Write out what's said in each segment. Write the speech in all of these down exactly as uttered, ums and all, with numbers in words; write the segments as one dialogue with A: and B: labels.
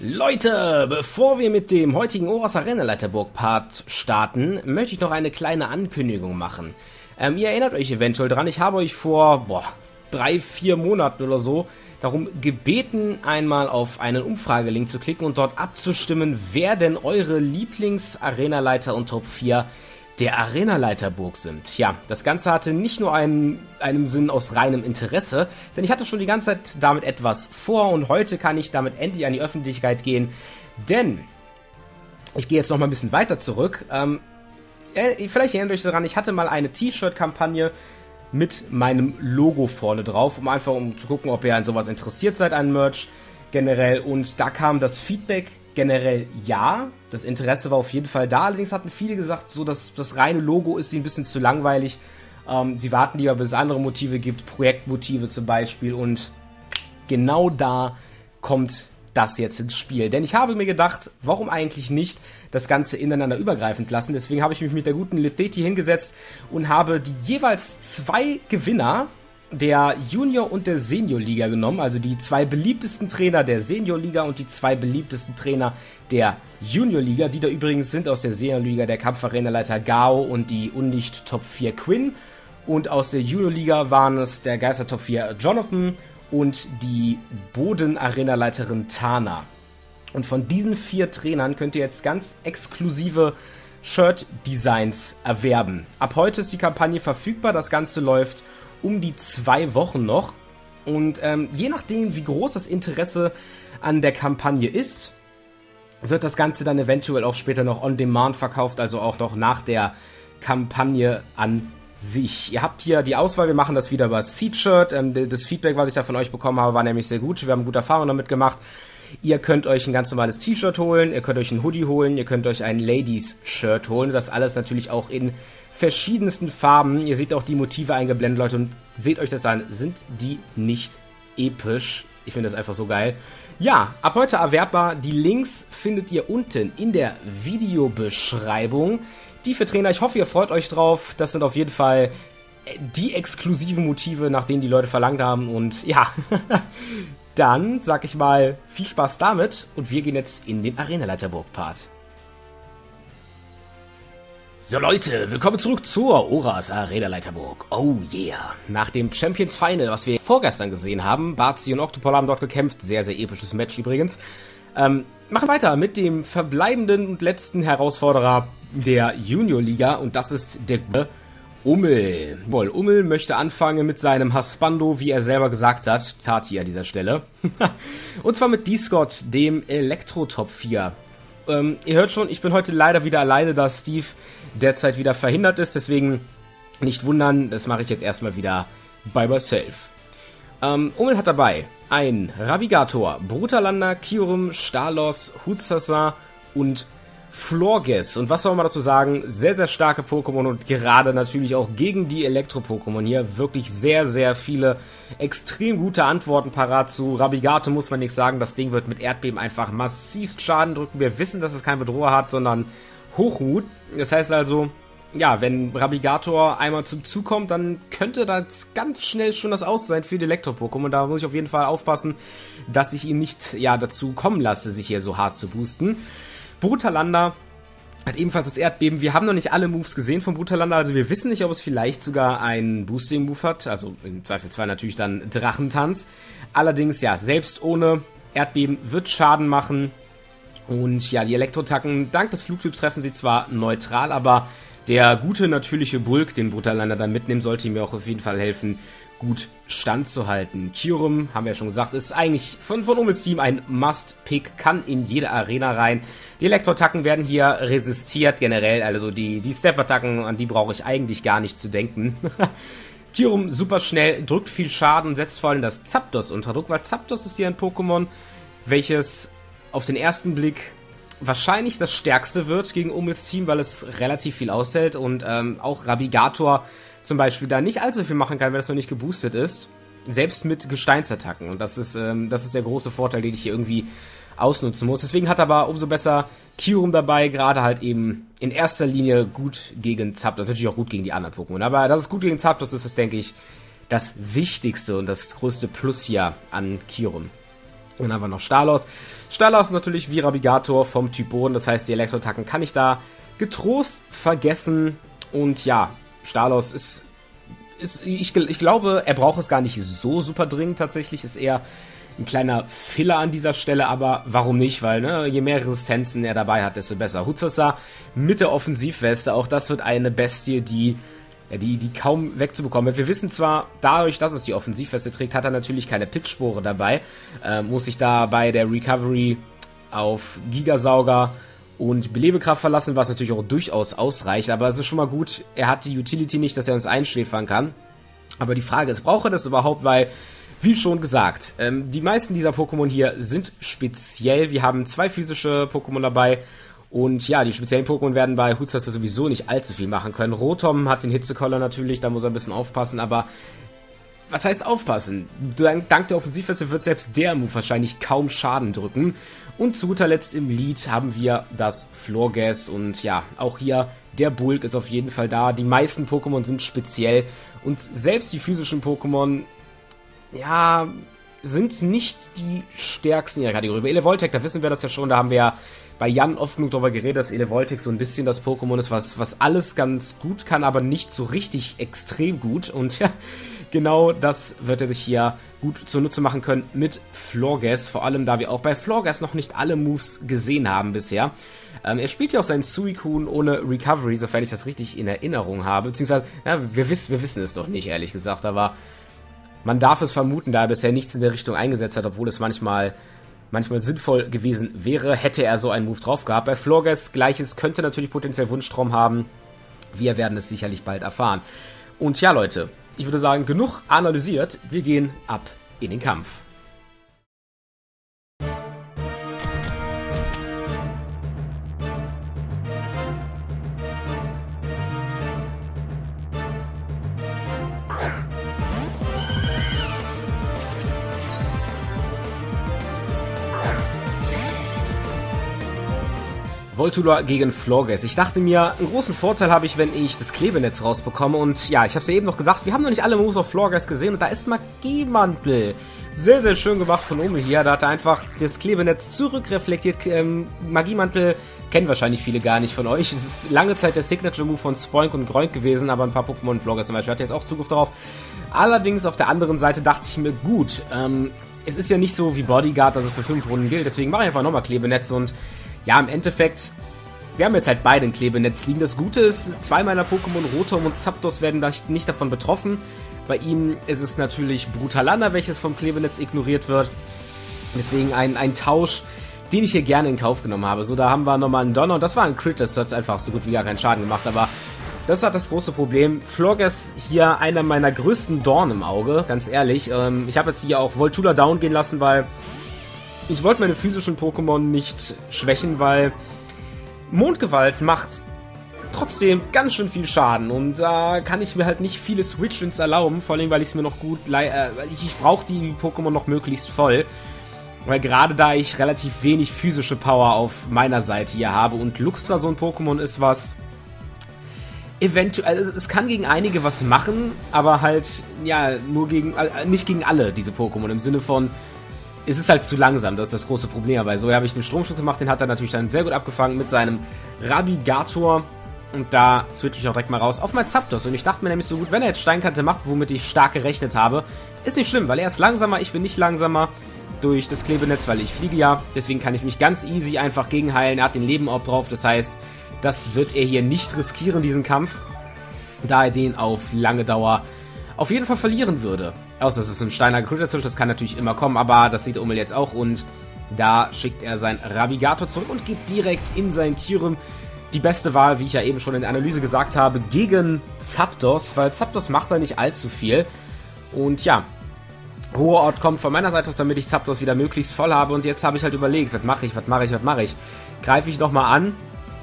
A: Leute, bevor wir mit dem heutigen Oras Arenaleiterburg-Part starten, möchte ich noch eine kleine Ankündigung machen. Ähm, ihr erinnert euch eventuell dran, ich habe euch vor boah, drei, vier Monaten oder so darum gebeten, einmal auf einen Umfragelink zu klicken und dort abzustimmen, wer denn eure Lieblings-Arenaleiter und Top vier der Arenaleiterburg sind. Ja, das Ganze hatte nicht nur einen, einen Sinn aus reinem Interesse, denn ich hatte schon die ganze Zeit damit etwas vor und heute kann ich damit endlich an die Öffentlichkeit gehen, denn ich gehe jetzt noch mal ein bisschen weiter zurück. Ähm, äh, vielleicht erinnert euch daran, ich hatte mal eine T-Shirt-Kampagne mit meinem Logo vorne drauf, um einfach um zu gucken, ob ihr an sowas interessiert seid, an Merch generell, und da kam das Feedback generell ja, das Interesse war auf jeden Fall da, allerdings hatten viele gesagt, so dass das reine Logo ist ihnen ein bisschen zu langweilig. Ähm, sie warten lieber, bis es andere Motive gibt, Projektmotive zum Beispiel, und genau da kommt das jetzt ins Spiel. Denn ich habe mir gedacht, warum eigentlich nicht das Ganze ineinander übergreifend lassen? Deswegen habe ich mich mit der guten Letheti hingesetzt und habe die jeweils zwei Gewinner der Junior- und der Senior-Liga genommen, also die zwei beliebtesten Trainer der Senior-Liga und die zwei beliebtesten Trainer der Junior-Liga, die da übrigens sind aus der Senior-Liga der Kampf-Arenaleiter Gao und die Unlicht Top vier Quinn, und aus der Junior-Liga waren es der Geister Top vier Jonathan und die Boden-Arenaleiterin Tana. Und von diesen vier Trainern könnt ihr jetzt ganz exklusive Shirt-Designs erwerben. Ab heute ist die Kampagne verfügbar, das Ganze läuft um die zwei Wochen noch, und ähm, je nachdem, wie groß das Interesse an der Kampagne ist, wird das Ganze dann eventuell auch später noch on demand verkauft, also auch noch nach der Kampagne an sich. Ihr habt hier die Auswahl, wir machen das wieder über Seedshirt. Ähm, das Feedback, was ich da von euch bekommen habe, war nämlich sehr gut, wir haben gute Erfahrungen damit gemacht. Ihr könnt euch ein ganz normales T-Shirt holen, ihr könnt euch ein Hoodie holen, ihr könnt euch ein Ladies-Shirt holen. Das alles natürlich auch in verschiedensten Farben. Ihr seht auch die Motive eingeblendet, Leute, und seht euch das an. Sind die nicht episch? Ich finde das einfach so geil. Ja, ab heute erwerbbar. Die Links findet ihr unten in der Videobeschreibung. Die für Trainer, ich hoffe, ihr freut euch drauf. Das sind auf jeden Fall die exklusiven Motive, nach denen die Leute verlangt haben. Und ja, dann sag ich mal, viel Spaß damit, und wir gehen jetzt in den Arenaleiterburg-Part. So Leute, willkommen zurück zur Oras Arenaleiterburg. Oh yeah. Nach dem Champions Final, was wir vorgestern gesehen haben, Bazi und Octopol haben dort gekämpft. Sehr, sehr episches Match übrigens. Ähm, machen weiter mit dem verbleibenden und letzten Herausforderer der Junior-Liga, und das ist der gute Ummel. Wohl, Ummel möchte anfangen mit seinem Husbando, wie er selber gesagt hat. Zati an dieser Stelle. Und zwar mit D-Scott, dem Elektro-Top vier. Ähm, ihr hört schon, ich bin heute leider wieder alleine, da Steve derzeit wieder verhindert ist. Deswegen nicht wundern, das mache ich jetzt erstmal wieder by myself. Ähm, Ummel hat dabei ein Rabigator, Brutalander, Kyurem, Stalos, Hutsasa und Florges. Und was soll man dazu sagen? Sehr, sehr starke Pokémon, und gerade natürlich auch gegen die Elektro-Pokémon hier wirklich sehr, sehr viele extrem gute Antworten parat. Zu Rabigato muss man nichts sagen. Das Ding wird mit Erdbeben einfach massivst Schaden drücken. Wir wissen, dass es keinen Bedroher hat, sondern Hochmut. Das heißt also, ja, wenn Rabigator einmal zum Zug kommt, dann könnte das ganz schnell schon das Aus sein für die Elektro-Pokémon. Da muss ich auf jeden Fall aufpassen, dass ich ihn nicht ja, dazu kommen lasse, sich hier so hart zu boosten. Brutalander hat ebenfalls das Erdbeben. Wir haben noch nicht alle Moves gesehen von Brutalander, also wir wissen nicht, ob es vielleicht sogar einen Boosting-Move hat. Also im Zweifelsfall natürlich dann Drachentanz. Allerdings, ja, selbst ohne Erdbeben wird Schaden machen. Und ja, die Elektrotacken, dank des Flugtyps treffen sie zwar neutral, aber der gute natürliche Bulk, den Brutalander dann mitnehmen, sollte ihm auch auf jeden Fall helfen, gut standzuhalten. Kyurem, haben wir ja schon gesagt, ist eigentlich von, von Ummels Team ein Must-Pick, kann in jede Arena rein. Die Elektroattacken werden hier resistiert generell, also die, die Step-Attacken, an die brauche ich eigentlich gar nicht zu denken. Kyurem super schnell, drückt viel Schaden, setzt vor allem das Zapdos unter Druck, weil Zapdos ist hier ein Pokémon, welches auf den ersten Blick wahrscheinlich das stärkste wird gegen Ummels Team, weil es relativ viel aushält, und ähm, auch Rabigator zum Beispiel da nicht allzu viel machen kann, wenn es noch nicht geboostet ist. Selbst mit Gesteinsattacken. Und das ist, ähm, das ist der große Vorteil, den ich hier irgendwie ausnutzen muss. Deswegen hat aber umso besser Kyurem dabei, gerade halt eben in erster Linie gut gegen Zapdos. Natürlich auch gut gegen die anderen Pokémon. Aber dass es gut gegen Zapdos ist, ist, denke ich, das Wichtigste und das größte Plus hier an Kyurem. Dann haben wir noch Stalos. Stalos natürlich wie Rabigator vom Typ Boden, das heißt, die Elektroattacken kann ich da getrost vergessen. Und ja, Stalos ist, ist ich, ich glaube, er braucht es gar nicht so super dringend tatsächlich, ist eher ein kleiner Filler an dieser Stelle, aber warum nicht, weil ne, je mehr Resistenzen er dabei hat, desto besser. Huzaza mit der Offensivweste, auch das wird eine Bestie, die Ja, die, die kaum wegzubekommen wird. Wir wissen zwar, dadurch, dass es die Offensivweste trägt, hat er natürlich keine Pitchspore dabei. Äh, muss sich da bei der Recovery auf Gigasauger und Belebekraft verlassen, was natürlich auch durchaus ausreicht. Aber es ist schon mal gut, er hat die Utility nicht, dass er uns einschläfern kann. Aber die Frage ist, braucht er das überhaupt? Weil, wie schon gesagt, ähm, die meisten dieser Pokémon hier sind speziell. Wir haben zwei physische Pokémon dabei. Und ja, die speziellen Pokémon werden bei Huzaza sowieso nicht allzu viel machen können. Rotom hat den Hitzekoller natürlich, da muss er ein bisschen aufpassen, aber was heißt aufpassen? Dank, dank der Offensivweste wird selbst der Move wahrscheinlich kaum Schaden drücken. Und zu guter Letzt im Lead haben wir das Florges und ja, auch hier der Bulk ist auf jeden Fall da. Die meisten Pokémon sind speziell und selbst die physischen Pokémon, ja, sind nicht die stärksten in ihrer Kategorie. Bei Elevoltec, da wissen wir das ja schon, da haben wir ja bei Jan oft genug darüber geredet, dass Elevoltec so ein bisschen das Pokémon ist, was, was alles ganz gut kann, aber nicht so richtig extrem gut. Und ja, genau das wird er sich hier gut zunutze machen können mit Florges. Vor allem, da wir auch bei Florges noch nicht alle Moves gesehen haben bisher. Ähm, er spielt ja auch seinen Suicune ohne Recovery, sofern ich das richtig in Erinnerung habe. Beziehungsweise, ja, wir, wiss, wir wissen es noch nicht, ehrlich gesagt, aber man darf es vermuten, da er bisher nichts in der Richtung eingesetzt hat, obwohl es manchmal... manchmal sinnvoll gewesen wäre, hätte er so einen Move drauf gehabt. Bei Florges Gleiches könnte natürlich potenziell Wunschtraum haben. Wir werden es sicherlich bald erfahren. Und ja, Leute, ich würde sagen, genug analysiert. Wir gehen ab in den Kampf. Voltula gegen Florges. Ich dachte mir, einen großen Vorteil habe ich, wenn ich das Klebenetz rausbekomme. Und ja, ich habe es ja eben noch gesagt, wir haben noch nicht alle Moves auf Florges gesehen. Und da ist Magiemantel. Sehr, sehr schön gemacht von Ome hier. Da hat er einfach das Klebenetz zurückreflektiert. Ähm, Magiemantel kennen wahrscheinlich viele gar nicht von euch. Es ist lange Zeit der Signature-Move von Spoink und Groink gewesen. Aber ein paar Pokémon, Florges zum Beispiel, hat jetzt auch Zugriff darauf. Allerdings auf der anderen Seite dachte ich mir, gut, ähm, es ist ja nicht so wie Bodyguard, dass es für fünf Runden gilt. Deswegen mache ich einfach nochmal Klebenetz und ja, im Endeffekt, wir haben jetzt halt beide ein Klebenetz liegen. Das Gute ist, zwei meiner Pokémon, Rotom und Zapdos, werden da nicht davon betroffen. Bei ihm ist es natürlich Brutalana, welches vom Klebenetz ignoriert wird. Deswegen ein, ein Tausch, den ich hier gerne in Kauf genommen habe. So, da haben wir nochmal einen Donner und das war ein Crit, das hat einfach so gut wie gar keinen Schaden gemacht. Aber das hat das große Problem. Florges hier einer meiner größten Dorn im Auge, ganz ehrlich. Ähm, ich habe jetzt hier auch Voltula down gehen lassen, weil... ich wollte meine physischen Pokémon nicht schwächen, weil Mondgewalt macht trotzdem ganz schön viel Schaden und da kann ich mir halt nicht viele Switch-Ins erlauben, vor allem weil ich es mir noch gut... Äh, ich ich brauche die Pokémon noch möglichst voll, weil gerade da ich relativ wenig physische Power auf meiner Seite hier habe und Luxtra so ein Pokémon ist, was eventuell... Also es kann gegen einige was machen, aber halt, ja, nur gegen... Äh, nicht gegen alle diese Pokémon, im Sinne von... es ist halt zu langsam, das ist das große Problem dabei. So, hier habe ich einen Stromschutz gemacht, den hat er natürlich dann sehr gut abgefangen mit seinem Rabigator. Und da switche ich auch direkt mal raus auf mein Zapdos. Und ich dachte mir nämlich so gut, wenn er jetzt Steinkante macht, womit ich stark gerechnet habe, ist nicht schlimm, weil er ist langsamer, ich bin nicht langsamer durch das Klebenetz, weil ich fliege ja. Deswegen kann ich mich ganz easy einfach gegenheilen. Er hat den Lebenorb drauf, das heißt, das wird er hier nicht riskieren, diesen Kampf, da er den auf lange Dauer auf jeden Fall verlieren würde. Außer es ist ein Steiner Crit, das kann natürlich immer kommen, aber das sieht Omel jetzt auch und da schickt er sein Rabigator zurück und geht direkt in sein Kyurem. Die beste Wahl, wie ich ja eben schon in der Analyse gesagt habe, gegen Zapdos, weil Zapdos macht da nicht allzu viel. Und ja, hoher Ort kommt von meiner Seite aus, damit ich Zapdos wieder möglichst voll habe und jetzt habe ich halt überlegt, was mache ich, was mache ich, was mache ich. Greife ich nochmal an,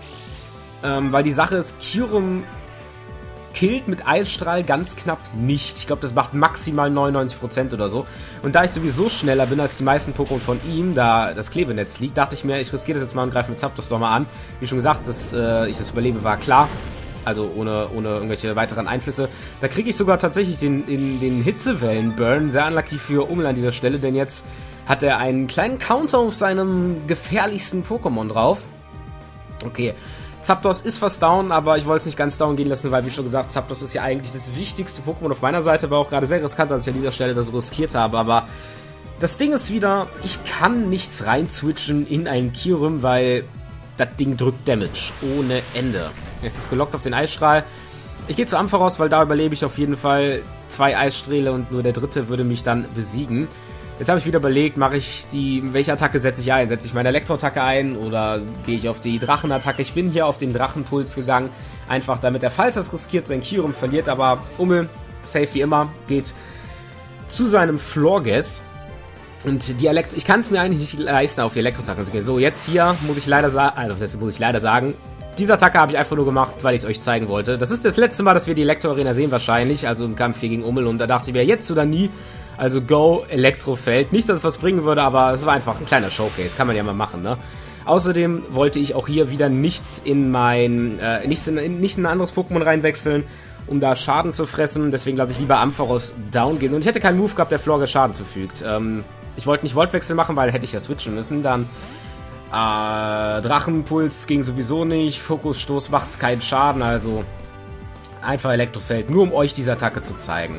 A: ähm, weil die Sache ist, Kyurem killt mit Eisstrahl ganz knapp nicht. Ich glaube, das macht maximal neunundneunzig Prozent oder so. Und da ich sowieso schneller bin als die meisten Pokémon von ihm, da das Klebenetz liegt, dachte ich mir, ich riskiere das jetzt mal und greife mit Zapdos nochmal an. Wie schon gesagt, dass äh, ich das überlebe, war klar. Also ohne, ohne irgendwelche weiteren Einflüsse. Da kriege ich sogar tatsächlich den, den, den Hitzewellen-Burn. Sehr unlucky für Umel an dieser Stelle, denn jetzt hat er einen kleinen Counter auf seinem gefährlichsten Pokémon drauf. Okay, Zapdos ist fast down, aber ich wollte es nicht ganz down gehen lassen, weil, wie schon gesagt, Zapdos ist ja eigentlich das wichtigste Pokémon auf meiner Seite, war auch gerade sehr riskant, dass ich an dieser Stelle das riskiert habe, aber das Ding ist wieder, ich kann nichts rein switchen in einen Kyurem, weil das Ding drückt Damage ohne Ende. Jetzt ist gelockt auf den Eisstrahl. Ich gehe zu Ampharos, weil da überlebe ich auf jeden Fall zwei Eissträhle und nur der dritte würde mich dann besiegen. Jetzt habe ich wieder überlegt, mache ich die, welche Attacke setze ich ein? Setze ich meine Elektroattacke ein oder gehe ich auf die Drachenattacke? Ich bin hier auf den Drachenpuls gegangen, einfach damit er, falls er es riskiert, sein Kyurem verliert, aber Ummel, safe wie immer, geht zu seinem Florges. Und die Elektro, ich kann es mir eigentlich nicht leisten, auf die Elektroattacke zu gehen. So, jetzt hier muss ich leider sagen, also das muss ich leider sagen, diese Attacke habe ich einfach nur gemacht, weil ich es euch zeigen wollte. Das ist das letzte Mal, dass wir die Elektro-Arena sehen wahrscheinlich, also im Kampf hier gegen Ummel, und da dachte ich mir, jetzt oder nie. Also Go, Elektrofeld. Nicht, dass es was bringen würde, aber es war einfach ein kleiner Showcase. Kann man ja mal machen, ne? Außerdem wollte ich auch hier wieder nichts in mein, äh, nichts in, in, nicht in ein anderes Pokémon reinwechseln, um da Schaden zu fressen. Deswegen lasse ich lieber Ampharos down gehen. Und ich hätte keinen Move gehabt, der Florges Schaden zufügt. Ähm, ich wollte nicht Voltwechsel machen, weil hätte ich ja switchen müssen. Dann äh, Drachenpuls ging sowieso nicht. Fokusstoß macht keinen Schaden, also einfach Elektrofeld. Nur um euch diese Attacke zu zeigen.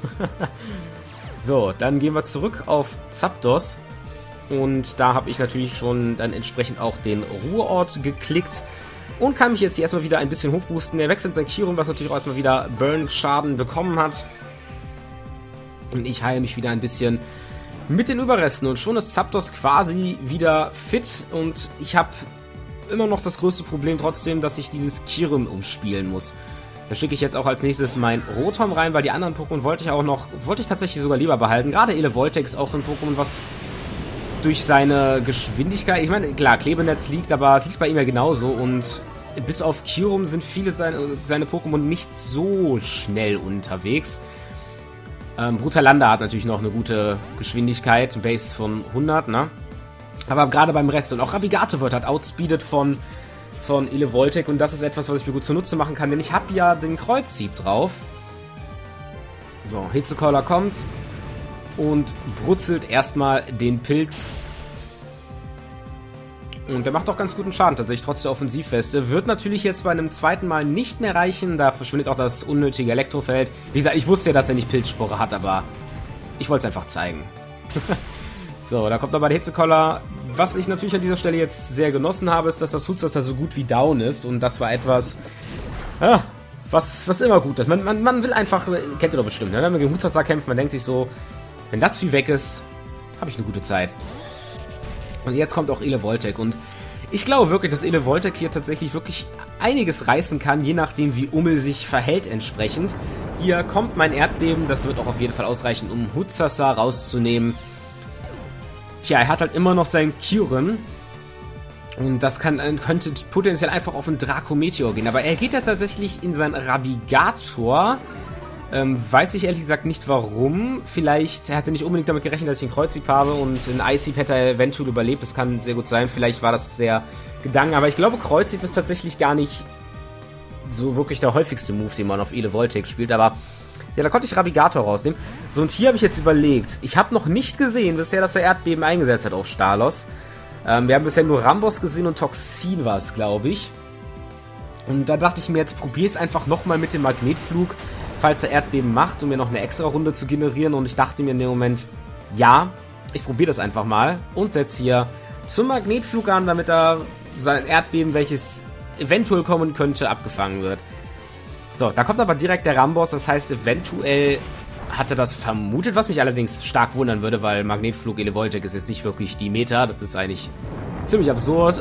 A: So, dann gehen wir zurück auf Zapdos und da habe ich natürlich schon dann entsprechend auch den Ruheort geklickt und kann mich jetzt hier erstmal wieder ein bisschen hochboosten. Er wechselt sein Kyurem, was natürlich auch erstmal wieder Burn-Schaden bekommen hat, und ich heile mich wieder ein bisschen mit den Überresten und schon ist Zapdos quasi wieder fit und ich habe immer noch das größte Problem trotzdem, dass ich dieses Kyurem umspielen muss. Da schicke ich jetzt auch als nächstes mein Rotom rein, weil die anderen Pokémon wollte ich auch noch, wollte ich tatsächlich sogar lieber behalten. Gerade Elevoltex ist auch so ein Pokémon, was durch seine Geschwindigkeit, ich meine, klar, Klebenetz liegt, aber es liegt bei ihm ja genauso und bis auf Kyurem sind viele seine, seine Pokémon nicht so schnell unterwegs. Ähm, Brutalanda hat natürlich noch eine gute Geschwindigkeit, ein Base von hundert, ne? Aber gerade beim Rest und auch Rabigato wird halt outspeedet von von Elevoltec und das ist etwas, was ich mir gut zunutze machen kann, denn ich habe ja den Kreuzhieb drauf. So, Hitzekoller kommt und brutzelt erstmal den Pilz. Und der macht auch ganz guten Schaden, tatsächlich trotz der Offensivweste. Wird natürlich jetzt bei einem zweiten Mal nicht mehr reichen, da verschwindet auch das unnötige Elektrofeld. Wie gesagt, ich wusste ja, dass er nicht Pilzspore hat, aber ich wollte es einfach zeigen. So, da kommt aber der Hitzekoller. Was ich natürlich an dieser Stelle jetzt sehr genossen habe, ist, dass das Hutzwasser so gut wie down ist. Und das war etwas, ja, was, was immer gut ist. Man, man, man will einfach, kennt ihr doch bestimmt, ne? Wenn man gegen Hutzwasser kämpft, man denkt sich so, wenn das Vieh weg ist, habe ich eine gute Zeit. Und jetzt kommt auch Elevoltec. Und ich glaube wirklich, dass Elevoltec hier tatsächlich wirklich einiges reißen kann, je nachdem, wie Ummel sich verhält entsprechend. Hier kommt mein Erdbeben, das wird auch auf jeden Fall ausreichen, um Hutzwasser rauszunehmen. Tja, er hat halt immer noch sein Kyurem. Und das kann, könnte potenziell einfach auf einen Draco-Meteor gehen. Aber er geht ja tatsächlich in sein Rabigator. Ähm, weiß ich ehrlich gesagt nicht warum. Vielleicht er hat er nicht unbedingt damit gerechnet, dass ich einen Kreuzhieb habe. Und in Ice-Hieb hätte er eventuell überlebt. Das kann sehr gut sein. Vielleicht war das der Gedanke. Aber ich glaube, Kreuzhieb ist tatsächlich gar nicht so wirklich der häufigste Move, den man auf Elevoltec spielt. Aber ja, da konnte ich Rabigator rausnehmen. So, und hier habe ich jetzt überlegt. Ich habe noch nicht gesehen bisher, dass er Erdbeben eingesetzt hat auf Stalos. Ähm, wir haben bisher nur Rambos gesehen und Toxin war es, glaube ich. Und da dachte ich mir, jetzt probiere es einfach nochmal mit dem Magnetflug, falls er Erdbeben macht, um mir noch eine extra Runde zu generieren. Und ich dachte mir in dem Moment, ja, ich probiere das einfach mal und setze hier zum Magnetflug an, damit er sein Erdbeben, welches eventuell kommen könnte, abgefangen wird. So, da kommt aber direkt der Rambos, das heißt, eventuell hat er das vermutet, was mich allerdings stark wundern würde, weil Magnetflug Elevoltec ist jetzt nicht wirklich die Meta, das ist eigentlich ziemlich absurd.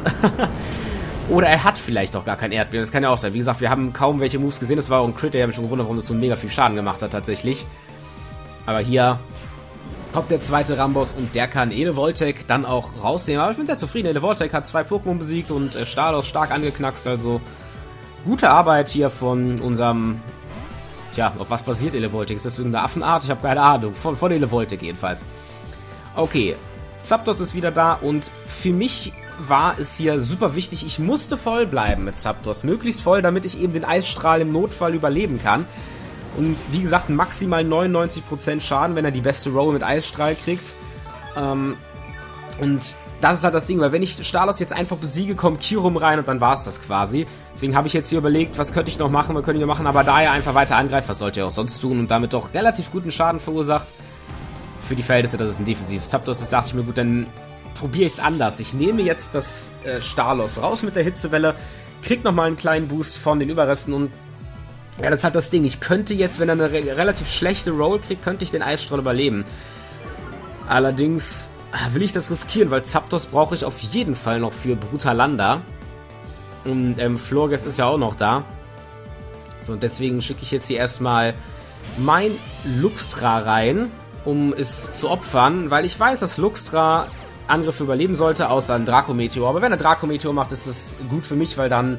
A: Oder er hat vielleicht auch gar kein Erdbeben, das kann ja auch sein. Wie gesagt, wir haben kaum welche Moves gesehen, das war auch ein Crit, der mich schon gewundert, warum das so mega viel Schaden gemacht hat tatsächlich. Aber hier kommt der zweite Rambos und der kann Elevoltec dann auch rausnehmen. Aber ich bin sehr zufrieden, Elevoltec hat zwei Pokémon besiegt und äh, Stalos stark angeknackst, also gute Arbeit hier von unserem... Tja, auf was basiert Elevoltec? Ist das irgendeine Affenart? Ich habe keine Ahnung. Von, von Elevoltec jedenfalls. Okay, Zapdos ist wieder da und für mich war es hier super wichtig, ich musste voll bleiben mit Zapdos. Möglichst voll, damit ich eben den Eisstrahl im Notfall überleben kann. Und wie gesagt, maximal neunundneunzig Prozent Schaden, wenn er die beste Roll mit Eisstrahl kriegt. Ähm, Und das ist halt das Ding, weil wenn ich Stalos jetzt einfach besiege, kommt Kyurem rein und dann war es das quasi. Deswegen habe ich jetzt hier überlegt, was könnte ich noch machen, was könnte ich noch machen, aber da er einfach weiter angreift, was sollte er auch sonst tun und damit doch relativ guten Schaden verursacht. Für die Verhältnisse, dass es ein defensives Zapdos ist, dachte ich mir, gut, dann probiere ich es anders. Ich nehme jetzt das äh, Stalos raus mit der Hitzewelle, krieg nochmal einen kleinen Boost von den Überresten und ja, das ist halt das Ding. Ich könnte jetzt, wenn er eine re relativ schlechte Roll kriegt, könnte ich den Eisstrahl überleben. Allerdings will ich das riskieren, weil Zapdos brauche ich auf jeden Fall noch für Brutalanda. Und ähm, Florges ist ja auch noch da. So, und deswegen schicke ich jetzt hier erstmal mein Luxtra rein, um es zu opfern, weil ich weiß, dass Luxtra Angriffe überleben sollte, außer ein Draco-Meteor. Aber wenn er Draco-Meteor macht, ist das gut für mich, weil dann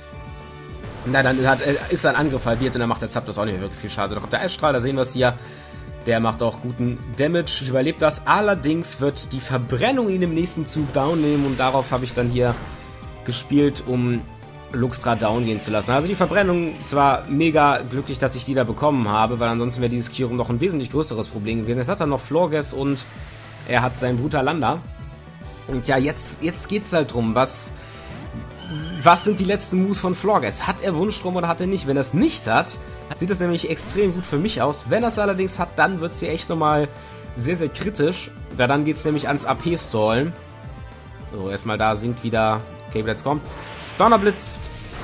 A: na, dann hat, ist sein Angriff halbiert und dann macht der Zapdos auch nicht mehr wirklich viel Schaden. Doch der Eisstrahl, da sehen wir es hier, der macht auch guten Damage. Ich überlebe das. Allerdings wird die Verbrennung ihn im nächsten Zug down nehmen und darauf habe ich dann hier gespielt, um Luxtra down gehen zu lassen. Also die Verbrennung, es war mega glücklich, dass ich die da bekommen habe, weil ansonsten wäre dieses Kyurem noch ein wesentlich größeres Problem gewesen. Jetzt hat er noch Florges und er hat sein Brutalanda. Und ja, jetzt, jetzt geht es halt drum, was... Was sind die letzten Moves von Florges? Hat er Wunschstrom oder hat er nicht? Wenn er es nicht hat, sieht das nämlich extrem gut für mich aus. Wenn er es allerdings hat, dann wird es hier echt nochmal sehr, sehr kritisch. Weil dann geht es nämlich ans A P-Stallen. So, erstmal da sinkt wieder K-Blitz kommt. Donnerblitz.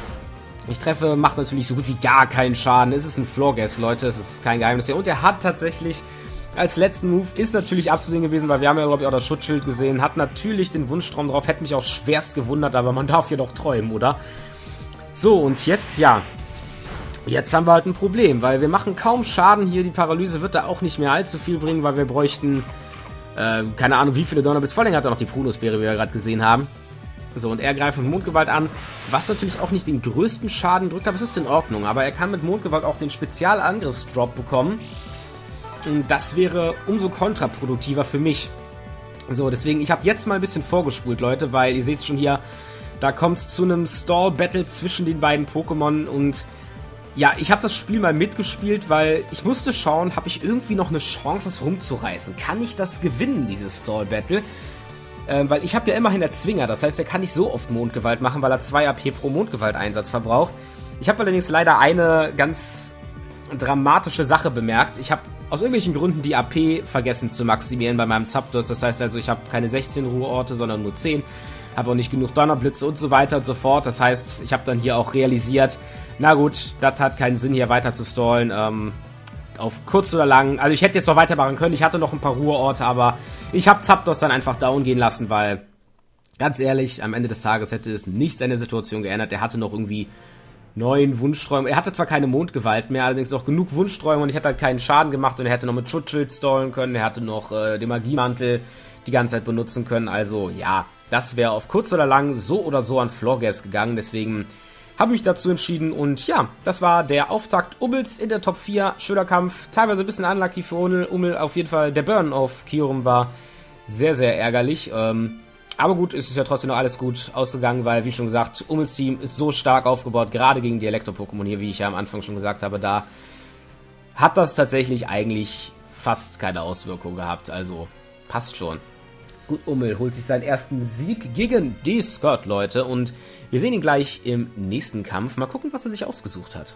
A: Ich treffe, macht natürlich so gut wie gar keinen Schaden. Es ist ein Florges, Leute. Es ist kein Geheimnis hier. Und er hat tatsächlich... Als letzten Move ist natürlich abzusehen gewesen, weil wir haben ja, glaube ich, auch das Schutzschild gesehen. Hat natürlich den Wunschstrom drauf. Hätte mich auch schwerst gewundert, aber man darf hier doch träumen, oder? So, und jetzt, ja. Jetzt haben wir halt ein Problem, weil wir machen kaum Schaden hier. Die Paralyse wird da auch nicht mehr allzu viel bringen, weil wir bräuchten, äh, keine Ahnung, wie viele Donnerblitz. Vor allem hat er noch die Prunusbeere, wie wir gerade gesehen haben. So, und er greift mit Mondgewalt an, was natürlich auch nicht den größten Schaden drückt, aber es ist in Ordnung. Aber er kann mit Mondgewalt auch den Spezialangriffsdrop bekommen. Und das wäre umso kontraproduktiver für mich. So, deswegen, ich habe jetzt mal ein bisschen vorgespult, Leute, weil ihr seht schon hier, da kommt es zu einem Stall-Battle zwischen den beiden Pokémon und ja, ich habe das Spiel mal mitgespielt, weil ich musste schauen, habe ich irgendwie noch eine Chance, es rumzureißen? Kann ich das gewinnen, dieses Stall-Battle? Ähm, weil ich habe ja immerhin Erzwinger, das heißt, er kann nicht so oft Mondgewalt machen, weil er zwei A P pro Mondgewalt-Einsatz verbraucht. Ich habe allerdings leider eine ganz dramatische Sache bemerkt. Ich habe aus irgendwelchen Gründen die A P vergessen zu maximieren bei meinem Zapdos. Das heißt also, ich habe keine sechzehn Ruheorte, sondern nur zehn. Habe auch nicht genug Donnerblitze und so weiter und so fort. Das heißt, ich habe dann hier auch realisiert, na gut, das hat keinen Sinn, hier weiter zu stallen. Ähm, auf kurz oder lang. Also ich hätte jetzt noch weitermachen können. Ich hatte noch ein paar Ruheorte, aber ich habe Zapdos dann einfach down gehen lassen, weil, ganz ehrlich, am Ende des Tages hätte es nichts an der Situation geändert. Er hatte noch irgendwie neun Wunschträume. Er hatte zwar keine Mondgewalt mehr, allerdings noch genug Wunschträume und ich hätte halt keinen Schaden gemacht und er hätte noch mit Schutzschild stallen können, er hätte noch äh, den Magiemantel die ganze Zeit benutzen können. Also ja, das wäre auf kurz oder lang so oder so an Florges gegangen, deswegen habe ich mich dazu entschieden und ja, das war der Auftakt Ummels in der Top vier. Schöner Kampf, teilweise ein bisschen unlucky für Ummel, auf jeden Fall der Burn auf Kyurem war sehr, sehr ärgerlich. Ähm, Aber gut, es ist ja trotzdem noch alles gut ausgegangen, weil, wie schon gesagt, Ummels Team ist so stark aufgebaut, gerade gegen die Elektro-Pokémon hier, wie ich ja am Anfang schon gesagt habe, da hat das tatsächlich eigentlich fast keine Auswirkung gehabt, also passt schon. Gut, Ummel holt sich seinen ersten Sieg gegen die Scott, Leute, und wir sehen ihn gleich im nächsten Kampf. Mal gucken, was er sich ausgesucht hat.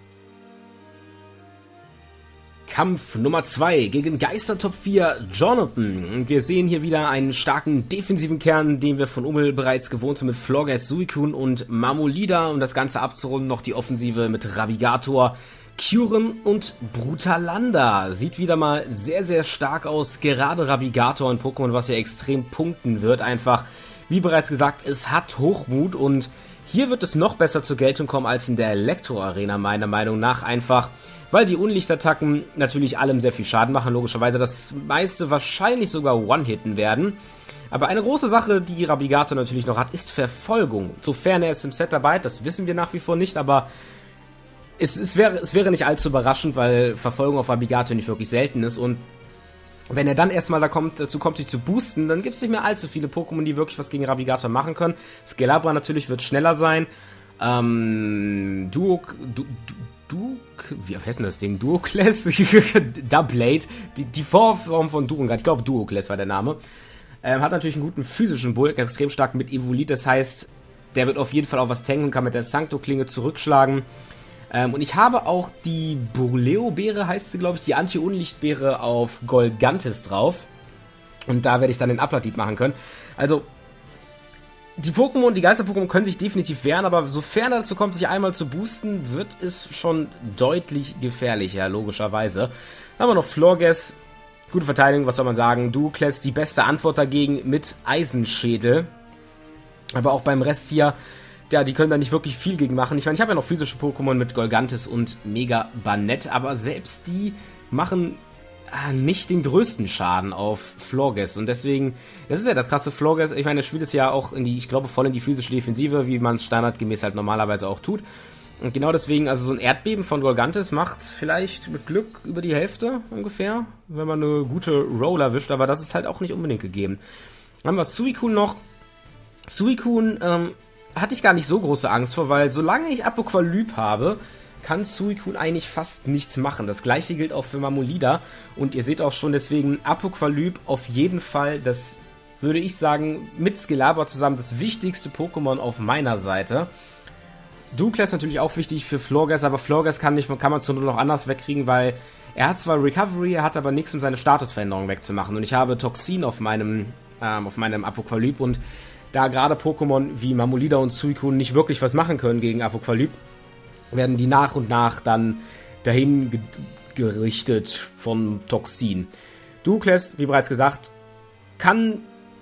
A: Kampf Nummer zwei gegen Geister Top vier Jonathan. Und wir sehen hier wieder einen starken defensiven Kern, den wir von Ummel bereits gewohnt sind mit Florges, Suicune und Mamolida. Um das Ganze abzurunden, noch die Offensive mit Ravigator, Kyurem und Brutalanda. Sieht wieder mal sehr, sehr stark aus. Gerade Ravigator, ein Pokémon, was ja extrem punkten wird. Einfach, wie bereits gesagt, es hat Hochmut und hier wird es noch besser zur Geltung kommen als in der Elektro-Arena, meiner Meinung nach. Einfach, weil die Unlichtattacken natürlich allem sehr viel Schaden machen, logischerweise das meiste wahrscheinlich sogar One-Hitten werden. Aber eine große Sache, die Rabigato natürlich noch hat, ist Verfolgung. Sofern er es im Set dabei hat, das wissen wir nach wie vor nicht, aber es, es, wäre, es wäre nicht allzu überraschend, weil Verfolgung auf Rabigato nicht wirklich selten ist. Und wenn er dann erstmal da kommt, dazu kommt, sich zu boosten, dann gibt es nicht mehr allzu viele Pokémon, die wirklich was gegen Rabigato machen können. Skelabra natürlich wird schneller sein. Ähm, Duok... Du, du, Duke, wie heißt denn das Ding? Duocles? Doublade, die, die Vorform von Durungat, ich glaube Duocles war der Name. Ähm, hat natürlich einen guten physischen Bulk, extrem stark mit Evolit, das heißt, der wird auf jeden Fall auch was tanken, kann mit der Sancto-Klinge zurückschlagen. Ähm, und ich habe auch die Burleo-Beere, heißt sie, glaube ich, die Anti-Unlicht-Beere auf Golgantis drauf. Und da werde ich dann den Upper-Deep machen können. Also, die Pokémon, die Geister-Pokémon können sich definitiv wehren, aber sofern er dazu kommt, sich einmal zu boosten, wird es schon deutlich gefährlicher, logischerweise. Dann haben wir noch Florges. Gute Verteidigung, was soll man sagen? Duokles, die beste Antwort dagegen mit Eisenschädel. Aber auch beim Rest hier, ja, die können da nicht wirklich viel gegen machen. Ich meine, ich habe ja noch physische Pokémon mit Golgantis und Mega Banett, aber selbst die machen äh, nicht den größten Schaden auf Florges. Und deswegen, das ist ja das krasse Florges. Ich meine, er spielt es ja auch in die, ich glaube, voll in die physische Defensive, wie man es standardgemäß halt normalerweise auch tut. Und genau deswegen, also so ein Erdbeben von Golgantis macht vielleicht mit Glück über die Hälfte ungefähr, wenn man eine gute Roll erwischt, aber das ist halt auch nicht unbedingt gegeben. Dann haben wir Suicune noch. Suicune ähm, hatte ich gar nicht so große Angst vor, weil solange ich Apokalyp habe, kann Suicune eigentlich fast nichts machen. Das gleiche gilt auch für Mamolida und ihr seht auch schon, deswegen Apokalyp auf jeden Fall, das würde ich sagen, mit Skelabra zusammen das wichtigste Pokémon auf meiner Seite. Duokles natürlich auch wichtig für Florges, aber Florges kann, nicht, kann man es nur noch anders wegkriegen, weil er hat zwar Recovery, er hat aber nichts, um seine Statusveränderung wegzumachen. Und ich habe Toxin auf meinem, ähm, auf meinem Apokalyp und da gerade Pokémon wie Mamolida und Suicune nicht wirklich was machen können gegen Apokalyp, werden die nach und nach dann dahin ge gerichtet von Toxin. Duokles, wie bereits gesagt, kann...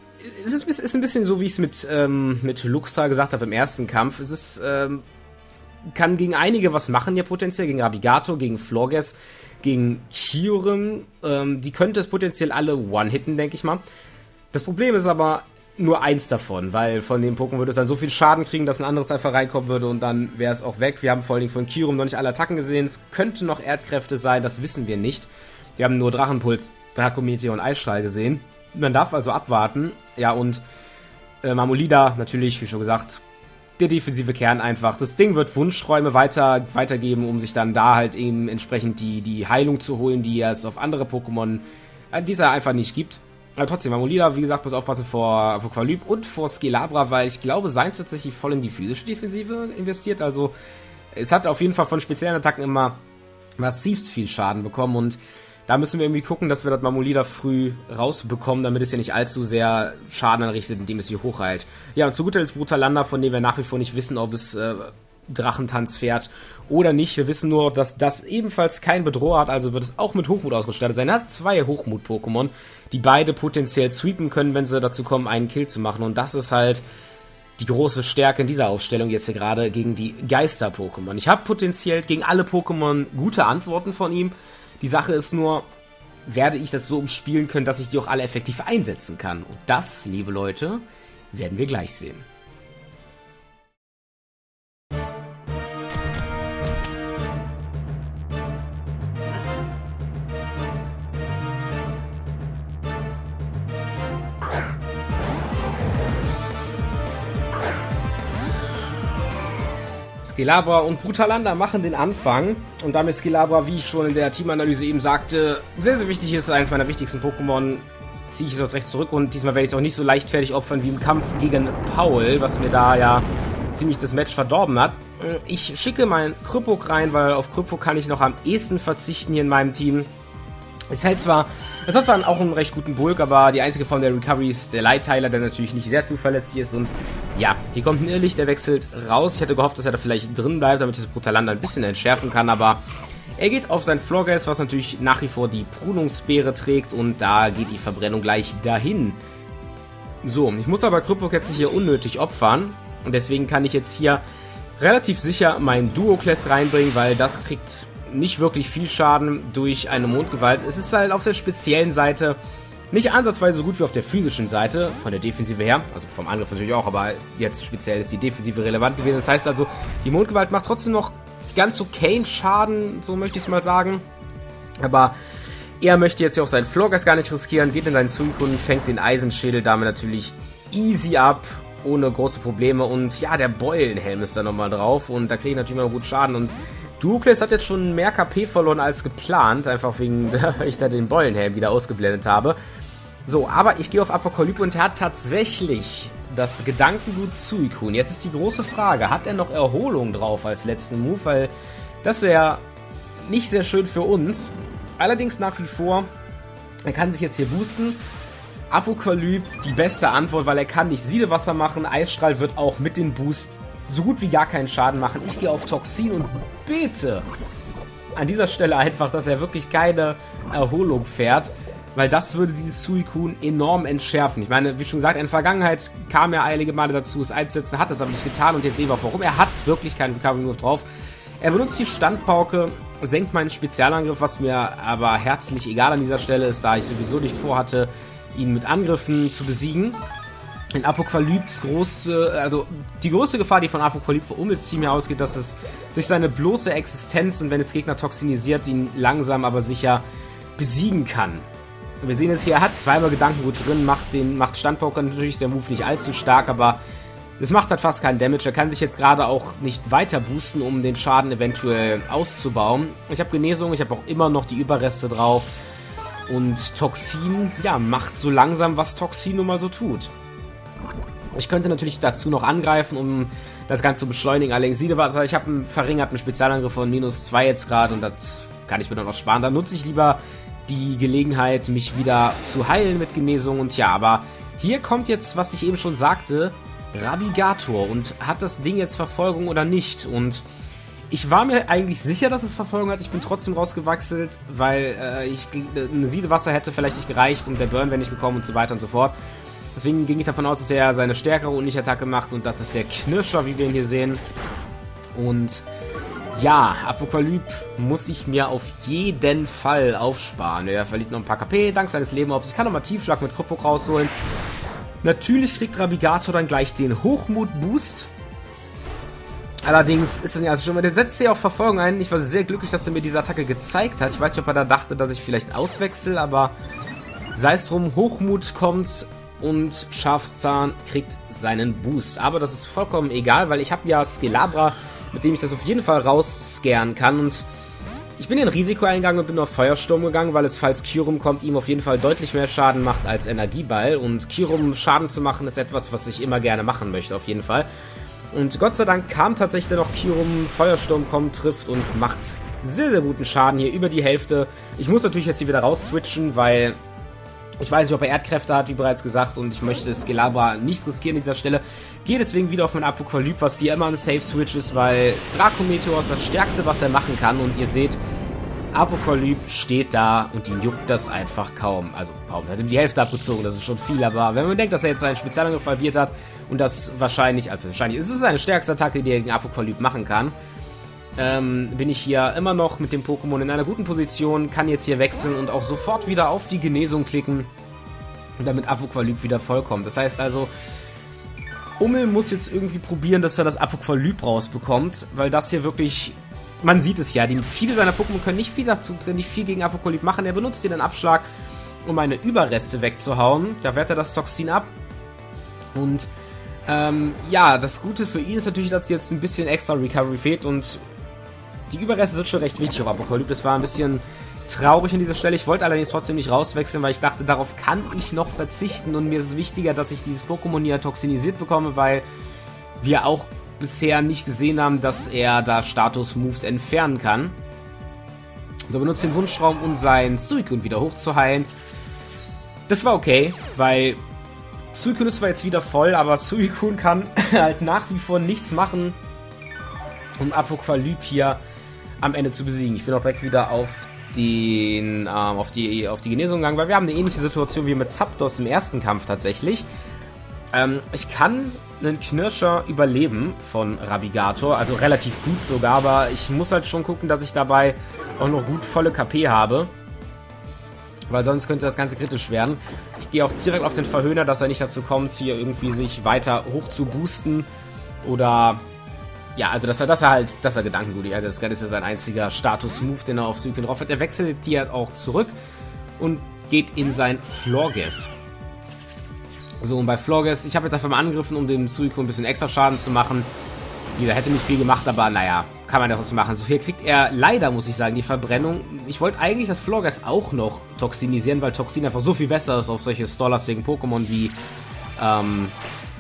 A: Es ist, ist ein bisschen so, wie ich es mit, ähm, mit Luxra gesagt habe im ersten Kampf. Es ist, ähm, kann gegen einige was machen hier potenziell, gegen Rabigato, gegen Florges, gegen Kyurem. Ähm, die könnte es potenziell alle one-hitten, denke ich mal. Das Problem ist aber nur eins davon, weil von dem Pokémon würde es dann so viel Schaden kriegen, dass ein anderes einfach reinkommen würde und dann wäre es auch weg. Wir haben vor allen Dingen von Kyurem noch nicht alle Attacken gesehen. Es könnte noch Erdkräfte sein, das wissen wir nicht. Wir haben nur Drachenpuls, Dracometeor und Eisstrahl gesehen. Man darf also abwarten. Ja, und äh, Mamolida natürlich, wie schon gesagt, der defensive Kern einfach. Das Ding wird Wunschträume weiter, weitergeben, um sich dann da halt eben entsprechend die, die Heilung zu holen, die es auf andere Pokémon, äh, die es ja einfach nicht gibt. Aber trotzdem, Mamolida, wie gesagt, muss aufpassen vor Apokalyp und vor Skelabra, weil ich glaube, Seins tatsächlich voll in die physische Defensive investiert. Also es hat auf jeden Fall von speziellen Attacken immer massivst viel Schaden bekommen und da müssen wir irgendwie gucken, dass wir das Mamolida früh rausbekommen, damit es ja nicht allzu sehr Schaden anrichtet, indem es sie hochheilt. Ja, und zu guter Letzt Brutalanda, von dem wir nach wie vor nicht wissen, ob es äh, Drachentanz fährt oder nicht. Wir wissen nur, dass das ebenfalls kein Bedroher hat, also wird es auch mit Hochmut ausgestattet sein. Er hat zwei Hochmut-Pokémon, die beide potenziell sweepen können, wenn sie dazu kommen, einen Kill zu machen. Und das ist halt die große Stärke in dieser Aufstellung jetzt hier gerade gegen die Geister-Pokémon. Ich habe potenziell gegen alle Pokémon gute Antworten von ihm. Die Sache ist nur, werde ich das so umspielen können, dass ich die auch alle effektiv einsetzen kann. Und das, liebe Leute, werden wir gleich sehen. Skelabra und Brutalanda machen den Anfang und damit Skelabra, wie ich schon in der Teamanalyse eben sagte, sehr, sehr wichtig ist, eines meiner wichtigsten Pokémon, ziehe ich es auch recht zurück und diesmal werde ich es auch nicht so leichtfertig opfern wie im Kampf gegen Paul, was mir da ja ziemlich das Match verdorben hat. Ich schicke meinen Krypok rein, weil auf Krypok kann ich noch am ehesten verzichten hier in meinem Team. Es hält zwar, es hat zwar auch einen recht guten Bulk, aber die einzige Form der Recovery ist der Leitteiler, der natürlich nicht sehr zuverlässig ist und ja, hier kommt ein Irrlicht, der wechselt raus. Ich hätte gehofft, dass er da vielleicht drin bleibt, damit ich das Brutalanda ein bisschen entschärfen kann, aber er geht auf sein Florges, was natürlich nach wie vor die Prunungsbeere trägt und da geht die Verbrennung gleich dahin. So, ich muss aber Krypok jetzt nicht hier unnötig opfern und deswegen kann ich jetzt hier relativ sicher mein Duokles reinbringen, weil das kriegt nicht wirklich viel Schaden durch eine Mondgewalt. Es ist halt auf der speziellen Seite nicht ansatzweise so gut wie auf der physischen Seite, von der Defensive her, also vom Angriff natürlich auch, aber jetzt speziell ist die Defensive relevant gewesen. Das heißt also, die Mondgewalt macht trotzdem noch ganz okay Schaden, so möchte ich es mal sagen. Aber er möchte jetzt hier auch seinen Florges gar nicht riskieren, geht in seinen Suicune, fängt den Eisenschädel damit natürlich easy ab, ohne große Probleme. Und ja, der Beulenhelm ist da nochmal drauf und da kriege ich natürlich mal gut Schaden und Duokles hat jetzt schon mehr K P verloren als geplant, einfach wegen, weil ich da den Beulenhelm wieder ausgeblendet habe. So, aber ich gehe auf Apokalypse und er hat tatsächlich das Gedankengut Suicune. Jetzt ist die große Frage, hat er noch Erholung drauf als letzten Move? Weil das wäre nicht sehr schön für uns. Allerdings nach wie vor, er kann sich jetzt hier boosten. Apokalypse die beste Antwort, weil er kann nicht Siedewasser machen. Eisstrahl wird auch mit dem Boost so gut wie gar keinen Schaden machen. Ich gehe auf Toxin und bete an dieser Stelle einfach, dass er wirklich keine Erholung fährt, weil das würde dieses Suicune enorm entschärfen. Ich meine, wie schon gesagt, in der Vergangenheit kam er einige Male dazu, es einzusetzen, hat das aber nicht getan und jetzt sehen wir warum. Er hat wirklich keinen Recovery Move drauf. Er benutzt die Standpauke, senkt meinen Spezialangriff, was mir aber herzlich egal an dieser Stelle ist, da ich sowieso nicht vorhatte, ihn mit Angriffen zu besiegen. In Apokalypse größte, also die größte Gefahr, die von Apokalypse für Ummels Team hier ausgeht, dass es durch seine bloße Existenz und wenn es Gegner toxinisiert, ihn langsam aber sicher besiegen kann. Wir sehen es hier, er hat zweimal Gedankengut drin, macht den macht Standpoker natürlich der Move nicht allzu stark, aber das macht halt fast keinen Damage. Er kann sich jetzt gerade auch nicht weiter boosten, um den Schaden eventuell auszubauen. Ich habe Genesung, ich habe auch immer noch die Überreste drauf. Und Toxin, ja, macht so langsam, was Toxin nun mal so tut. Ich könnte natürlich dazu noch angreifen, um das Ganze zu beschleunigen. Allerdings, Siedewasser, ich habe einen verringerten Spezialangriff von minus zwei jetzt gerade und das kann ich mir dann noch sparen. Dann nutze ich lieber die Gelegenheit, mich wieder zu heilen mit Genesung. Und ja, aber hier kommt jetzt, was ich eben schon sagte, Rabigator. Und hat das Ding jetzt Verfolgung oder nicht? Und ich war mir eigentlich sicher, dass es Verfolgung hat. Ich bin trotzdem rausgewachselt, weil äh, ich eine Siedewasser hätte vielleicht nicht gereicht und der Burn wäre nicht gekommen und so weiter und so fort. Deswegen ging ich davon aus, dass er seine stärkere Unlicht-Attacke macht und das ist der Knirscher, wie wir ihn hier sehen. Und ja, Apokalypse muss ich mir auf jeden Fall aufsparen. Er verliert noch ein paar K P, dank seines Lebenobs. Ich kann nochmal Tiefschlag mit Krüppuk rausholen. Natürlich kriegt Rabigator dann gleich den Hochmut-Boost. Allerdings ist es ja schon mal, der setzt ja auch Verfolgung ein. Ich war sehr glücklich, dass er mir diese Attacke gezeigt hat. Ich weiß nicht, ob er da dachte, dass ich vielleicht auswechsel, aber sei es drum, Hochmut kommt und Schafszahn kriegt seinen Boost. Aber das ist vollkommen egal, weil ich habe ja Skelabra, mit dem ich das auf jeden Fall rausscannen kann. Und ich bin in Risiko eingegangen und bin auf Feuersturm gegangen, weil es, falls Kyurem kommt, ihm auf jeden Fall deutlich mehr Schaden macht als Energieball. Und Kyurem Schaden zu machen, ist etwas, was ich immer gerne machen möchte, auf jeden Fall. Und Gott sei Dank kam tatsächlich noch Kyurem, Feuersturm kommt, trifft und macht sehr, sehr guten Schaden hier, über die Hälfte. Ich muss natürlich jetzt hier wieder raus switchen, weil ich weiß nicht, ob er Erdkräfte hat, wie bereits gesagt, und ich möchte Skelabra nicht riskieren an dieser Stelle. Gehe deswegen wieder auf mein Apokalypse, was hier immer ein Safe-Switch ist, weil Draco-Meteor ist das Stärkste, was er machen kann. Und ihr seht, Apokalypse steht da und ihn juckt das einfach kaum. Also kaum, er hat ihm die Hälfte abgezogen, das ist schon viel, aber wenn man denkt, dass er jetzt seinen Spezialangriff halbiert hat und das wahrscheinlich, also wahrscheinlich ist es seine stärkste Attacke, die er gegen Apokalypse machen kann, ähm, bin ich hier immer noch mit dem Pokémon in einer guten Position, kann jetzt hier wechseln und auch sofort wieder auf die Genesung klicken, damit Apokalypse wieder vollkommt. Das heißt also, Ummel muss jetzt irgendwie probieren, dass er das Apokalypse rausbekommt, weil das hier wirklich, man sieht es ja, die, viele seiner Pokémon können nicht viel, dazu, nicht viel gegen Apokalypse machen. Er benutzt hier den Abschlag, um meine Überreste wegzuhauen. Da wehrt er das Toxin ab. Und ähm, ja, das Gute für ihn ist natürlich, dass jetzt ein bisschen extra Recovery fehlt und die Überreste sind schon recht wichtig auf Apokalypse. Das war ein bisschen traurig an dieser Stelle. Ich wollte allerdings trotzdem nicht rauswechseln, weil ich dachte, darauf kann ich noch verzichten und mir ist es wichtiger, dass ich dieses Pokémon hier toxinisiert bekomme, weil wir auch bisher nicht gesehen haben, dass er da Status-Moves entfernen kann. Und er benutzt den Wunschraum, um sein Suicune wieder hochzuheilen. Das war okay, weil Suicune ist zwar jetzt wieder voll, aber Suicune kann halt nach wie vor nichts machen, um Apokalypse hier am Ende zu besiegen. Ich bin auch direkt wieder auf den, ähm, auf die, auf die Genesung gegangen, weil wir haben eine ähnliche Situation wie mit Zapdos im ersten Kampf tatsächlich. Ähm, ich kann einen Knirscher überleben von Rabigator, also relativ gut sogar, aber ich muss halt schon gucken, dass ich dabei auch noch gut volle K P habe, weil sonst könnte das Ganze kritisch werden. Ich gehe auch direkt auf den Verhöhner, dass er nicht dazu kommt, hier irgendwie sich weiter hoch zu boosten oder ja, also dass er, dass er halt, dass er Gedankengut, also das ist ja sein einziger Status-Move, den er auf Suicune drauf hat. Er wechselt hier auch zurück und geht in sein Florges. So, und bei Florges, ich habe jetzt einfach mal angegriffen, um dem Suicune ein bisschen extra Schaden zu machen. Wie gesagt, hätte nicht viel gemacht, aber naja, kann man ja trotzdem machen. So, hier kriegt er leider, muss ich sagen, die Verbrennung. Ich wollte eigentlich das Florges auch noch toxinisieren, weil Toxin einfach so viel besser ist auf solche storlastigen Pokémon wie, ähm,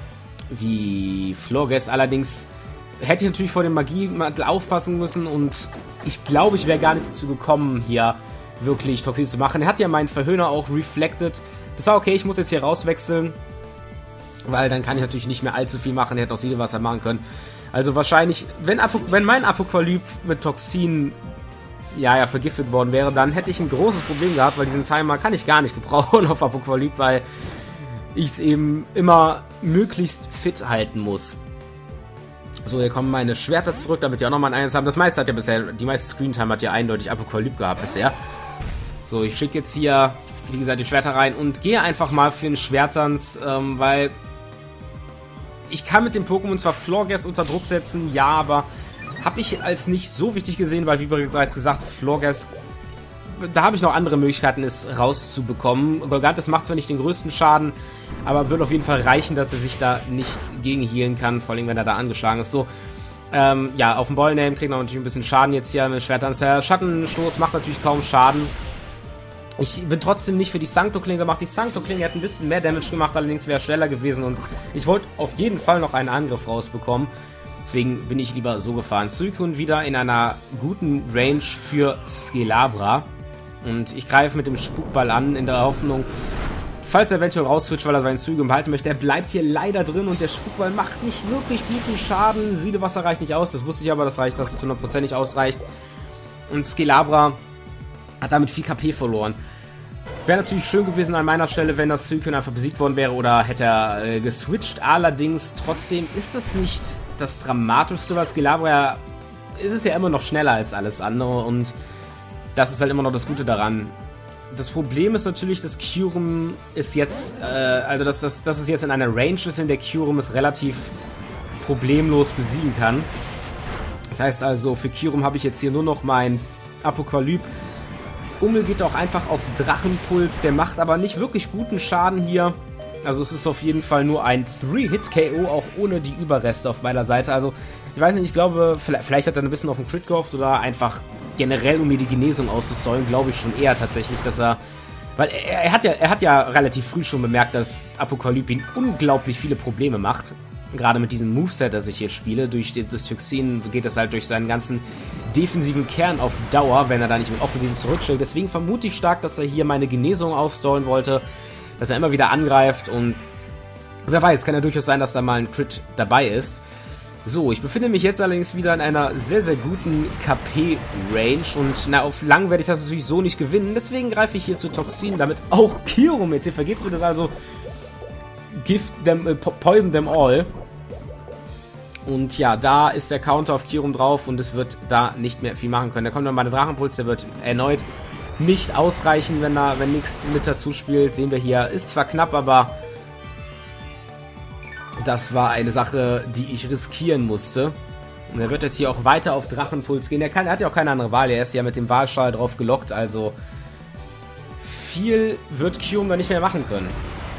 A: wie Florges. Allerdings hätte ich natürlich vor dem Magiemantel aufpassen müssen und ich glaube, ich wäre gar nicht dazu gekommen, hier wirklich Toxin zu machen. Er hat ja meinen Verhöhner auch reflected. Das war okay, ich muss jetzt hier rauswechseln, weil dann kann ich natürlich nicht mehr allzu viel machen. Er hätte auch Siedewasser machen können. Also wahrscheinlich, wenn, Apo wenn mein Apokalyp mit Toxin ja, ja, vergiftet worden wäre, dann hätte ich ein großes Problem gehabt, weil diesen Timer kann ich gar nicht gebrauchen auf Apokalyp, weil ich es eben immer möglichst fit halten muss. So, hier kommen meine Schwerter zurück, damit die auch nochmal ein eins haben. Das meiste hat ja bisher, die meiste Screentime hat ja eindeutig Apokalyp gehabt bisher. So, ich schicke jetzt hier, wie gesagt, die Schwerter rein und gehe einfach mal für den Schwertanz, ähm, weil ich kann mit dem Pokémon zwar Florges unter Druck setzen, ja, aber habe ich als nicht so wichtig gesehen, weil wie bereits gesagt, Florges, da habe ich noch andere Möglichkeiten, es rauszubekommen. Golgantes macht zwar nicht den größten Schaden, aber wird auf jeden Fall reichen, dass er sich da nicht gegen healen kann, vor allem wenn er da angeschlagen ist. So, ähm, ja, auf dem Ballname kriegt er natürlich ein bisschen Schaden jetzt hier mit Schwertanz. Der Schattenstoß macht natürlich kaum Schaden. Ich bin trotzdem nicht für die Sancto-Klinge gemacht. Die Sancto-Klinge hätte ein bisschen mehr Damage gemacht, allerdings wäre schneller gewesen und ich wollte auf jeden Fall noch einen Angriff rausbekommen. Deswegen bin ich lieber so gefahren. Suicune wieder in einer guten Range für Skelabra. Und ich greife mit dem Spukball an, in der Hoffnung, falls er eventuell rausflutscht, weil er seinen Züge behalten möchte. Er bleibt hier leider drin und der Spukball macht nicht wirklich guten Schaden. Siedewasser reicht nicht aus, das wusste ich aber, das reicht, dass es hundert Prozent nicht ausreicht. Und Skelabra hat damit viel K P verloren. Wäre natürlich schön gewesen an meiner Stelle, wenn das Suicune einfach besiegt worden wäre oder hätte er äh, geswitcht. Allerdings, trotzdem ist das nicht das Dramatischste, was Skelabra ist es ja immer noch schneller als alles andere und das ist halt immer noch das Gute daran. Das Problem ist natürlich, dass Kyurem ist jetzt, äh, also dass, dass, dass es jetzt in einer Range ist, in der Kyurem es relativ problemlos besiegen kann. Das heißt also, für Kyurem habe ich jetzt hier nur noch mein Apokalyp. Ummel geht auch einfach auf Drachenpuls, der macht aber nicht wirklich guten Schaden hier. Also es ist auf jeden Fall nur ein Three-Hit-K O, auch ohne die Überreste auf meiner Seite. Also ich weiß nicht, ich glaube, vielleicht, vielleicht hat er ein bisschen auf den Crit gehofft oder einfach generell, um mir die Genesung auszusäulen, glaube ich schon eher tatsächlich, dass er... Weil er, er, hat ja, er hat ja relativ früh schon bemerkt, dass Apokalyp ihn unglaublich viele Probleme macht. Gerade mit diesem Moveset, das ich hier spiele. Durch das Toxin geht das halt durch seinen ganzen defensiven Kern auf Dauer, wenn er da nicht mit Offensiven zurückstellt. Deswegen vermute ich stark, dass er hier meine Genesung ausdauern wollte. Dass er immer wieder angreift und wer weiß, kann ja durchaus sein, dass da mal ein Crit dabei ist. So, ich befinde mich jetzt allerdings wieder in einer sehr, sehr guten K P-Range und na, auf lang werde ich das natürlich so nicht gewinnen. Deswegen greife ich hier zu Toxin, damit auch Kyurem jetzt hier vergiftet ist, also Gift them, äh, poison them all. Und ja, da ist der Counter auf Kyurem drauf und es wird da nicht mehr viel machen können. Da kommt noch mal der Drachenpuls, der wird erneut nicht ausreichen, wenn da, wenn nichts mit dazu spielt. Sehen wir hier, ist zwar knapp, aber das war eine Sache, die ich riskieren musste. Und er wird jetzt hier auch weiter auf Drachenpuls gehen. Er, kann, er hat ja auch keine andere Wahl. Er ist ja mit dem Wahlschal drauf gelockt. Also viel wird Kyurem da nicht mehr machen können.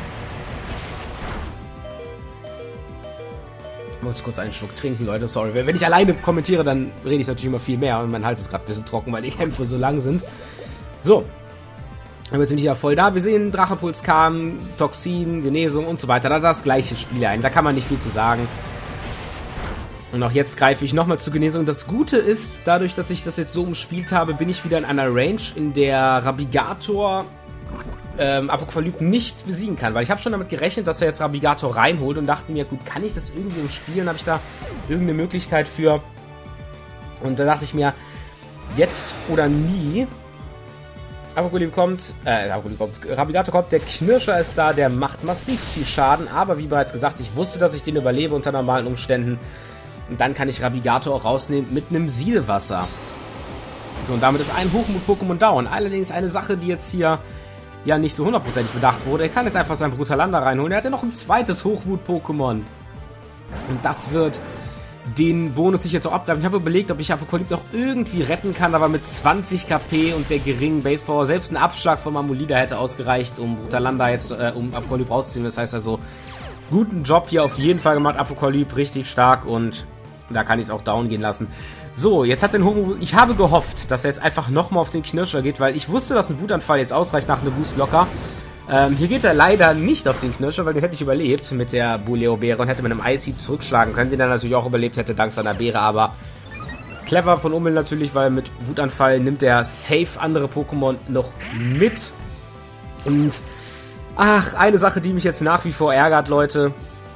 A: Muss ich kurz einen Schluck trinken, Leute. Sorry. Wenn ich alleine kommentiere, dann rede ich natürlich immer viel mehr. Und mein Hals ist gerade ein bisschen trocken, weil die Kämpfe so lang sind. So. Aber jetzt bin ich ja voll da. Wir sehen, Drachenpuls kam, Toxin, Genesung und so weiter. Das ist das gleiche Spiel ein. Da kann man nicht viel zu sagen. Und auch jetzt greife ich nochmal zur Genesung. Das Gute ist, dadurch, dass ich das jetzt so umspielt habe, bin ich wieder in einer Range, in der Rabigator ähm, Apokalyp nicht besiegen kann. Weil ich habe schon damit gerechnet, dass er jetzt Rabigator reinholt und dachte mir, gut, kann ich das irgendwie umspielen? Habe ich da irgendeine Möglichkeit für? Und da dachte ich mir, jetzt oder nie. Apokalyp kommt, äh, Apokalyp kommt, Rabigator kommt, der Knirscher ist da, der macht massiv viel Schaden, aber wie bereits gesagt, ich wusste, dass ich den überlebe unter normalen Umständen. Und dann kann ich Rabigator auch rausnehmen mit einem Siedewasser. So, und damit ist ein Hochmut-Pokémon down. Allerdings eine Sache, die jetzt hier ja nicht so hundertprozentig bedacht wurde. Er kann jetzt einfach sein Brutalanda reinholen. Er hat ja noch ein zweites Hochmut-Pokémon. Und das wird den Bonus sich jetzt auch abgreifen. Ich habe überlegt, ob ich Apokalyp noch irgendwie retten kann, aber mit zwanzig K P und der geringen Basepower, selbst ein Abschlag von Mamolida hätte ausgereicht, um Brutalanda jetzt, äh, um Apokalyp rauszuziehen. Das heißt also, guten Job hier auf jeden Fall gemacht, Apokalyp, richtig stark und Da kann ich es auch down gehen lassen. So, jetzt hat den Homo... Ich habe gehofft, dass er jetzt einfach nochmal auf den Knirscher geht, weil ich wusste, dass ein Wutanfall jetzt ausreicht nach einem Boost locker. Ähm, hier geht er leider nicht auf den Knirscher, weil den hätte ich überlebt mit der Buleo-Beere und hätte mit einem Ice-Heat zurückschlagen können, den er natürlich auch überlebt hätte, dank seiner Beere, aber clever von Ummel natürlich, weil mit Wutanfall nimmt er safe andere Pokémon noch mit. Und, ach, eine Sache, die mich jetzt nach wie vor ärgert, Leute.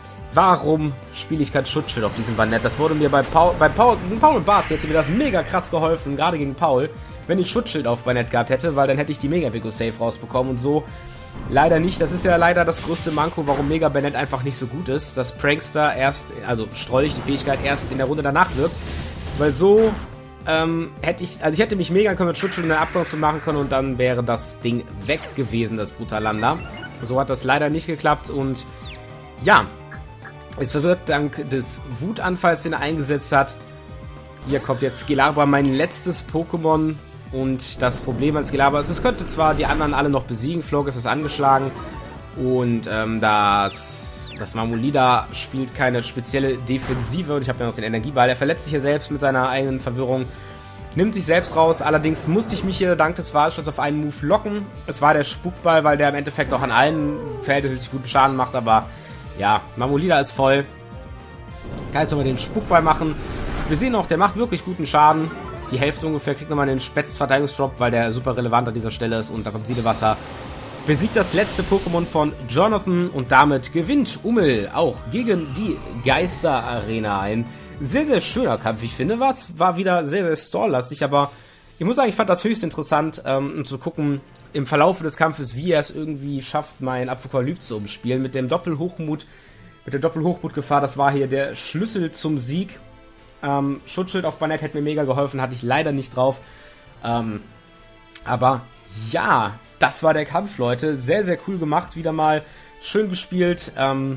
A: Warum spiele ich kein Schutzschild auf diesem Banett? Das wurde mir bei Paul, bei Paul, Paul und Barz hätte mir das mega krass geholfen, gerade gegen Paul, wenn ich Schutzschild auf Banett gehabt hätte, weil dann hätte ich die Mega Pico Safe rausbekommen und so leider nicht. Das ist ja leider das größte Manko, warum Mega Banett einfach nicht so gut ist, dass Prankster erst, also Strolch, die Fähigkeit erst in der Runde danach wirkt, weil so ähm, hätte ich, also ich hätte mich mega können mit Schutzschild in der Abkürzung machen können und dann wäre das Ding weg gewesen, das Brutalander. So hat das leider nicht geklappt und ja, es verwirrt dank des Wutanfalls, den er eingesetzt hat. Hier kommt jetzt Skelabra, mein letztes Pokémon. Und das Problem an Skelabra ist, es könnte zwar die anderen alle noch besiegen. Florges ist angeschlagen. Und ähm, das, das Mamolida spielt keine spezielle Defensive. Und ich habe ja noch den Energieball. Er verletzt sich hier selbst mit seiner eigenen Verwirrung. Nimmt sich selbst raus. Allerdings musste ich mich hier dank des Wahlschutz auf einen Move locken. Es war der Spukball, weil der im Endeffekt auch an allen verhältnismäßig guten Schaden macht. Aber ja, Mamolida ist voll. Kann jetzt nochmal den Spukball machen. Wir sehen auch, der macht wirklich guten Schaden. Die Hälfte ungefähr kriegt nochmal den Spätz-Verteidigungsdrop, weil der super relevant an dieser Stelle ist. Und da kommt Siedewasser. Besiegt das letzte Pokémon von Jonathan und damit gewinnt Ummel auch gegen die Geister-Arena. Ein sehr, sehr schöner Kampf, ich finde. War, war wieder sehr, sehr stall-lastig, aber ich muss sagen, ich fand das höchst interessant, ähm, um zu gucken, im Verlauf des Kampfes, wie er es irgendwie schafft, mein Apokalypse zu umspielen. Mit dem Doppelhochmut, mit der Doppelhochmutgefahr, das war hier der Schlüssel zum Sieg. Ähm, Schutzschild auf Banett hätte mir mega geholfen, hatte ich leider nicht drauf. Ähm, aber ja, das war der Kampf, Leute. Sehr, sehr cool gemacht, wieder mal. Schön gespielt. Ähm,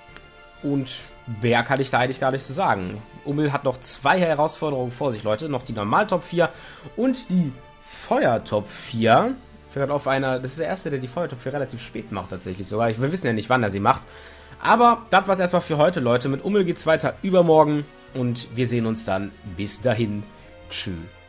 A: und mehr kann ich da eigentlich gar nicht zu sagen. Ummel hat noch zwei Herausforderungen vor sich, Leute. Noch die Normal-Top vier und die Feuer-Top vier. Fährt auf einer, das ist der erste, der die Feuer-Top vier relativ spät macht, tatsächlich sogar. Wir wissen ja nicht, wann er sie macht. Aber das war's erstmal für heute, Leute. Mit Ummel geht's weiter übermorgen. Und wir sehen uns dann. Bis dahin. Tschüss.